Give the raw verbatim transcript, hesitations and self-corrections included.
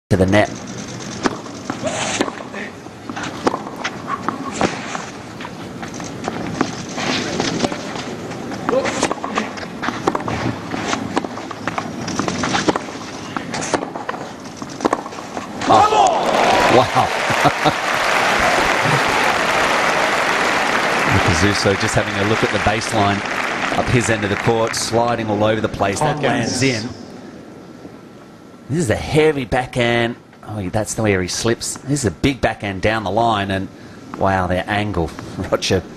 to the net. Oh, wow. Zuso just having a look at the baseline up his end of the court, sliding all over the place. That lands in. This is a heavy backhand. Oh, that's the way he slips. This is a big backhand down the line, and wow, their angle. Roger